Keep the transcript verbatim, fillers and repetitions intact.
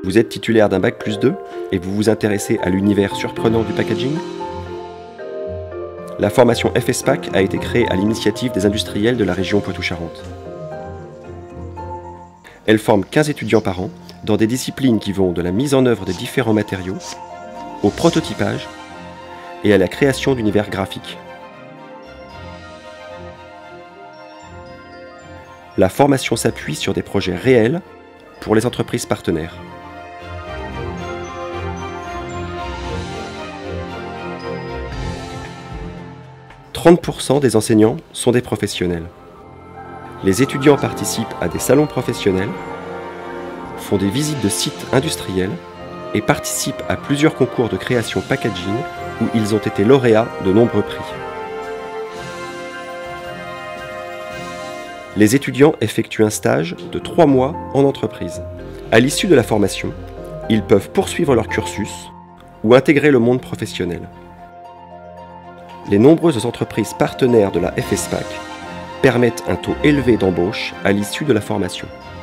Vous êtes titulaire d'un bac plus deux et vous vous intéressez à l'univers surprenant du packaging? La formation F S P A C a été créée à l'initiative des industriels de la région Poitou-Charentes. Elle forme quinze étudiants par an dans des disciplines qui vont de la mise en œuvre des différents matériaux au prototypage et à la création d'univers graphiques. La formation s'appuie sur des projets réels pour les entreprises partenaires. trente pour cent des enseignants sont des professionnels. Les étudiants participent à des salons professionnels, font des visites de sites industriels et participent à plusieurs concours de création packaging où ils ont été lauréats de nombreux prix. Les étudiants effectuent un stage de trois mois en entreprise. À l'issue de la formation, ils peuvent poursuivre leur cursus ou intégrer le monde professionnel. Les nombreuses entreprises partenaires de la F S P A C permettent un taux élevé d'embauche à l'issue de la formation.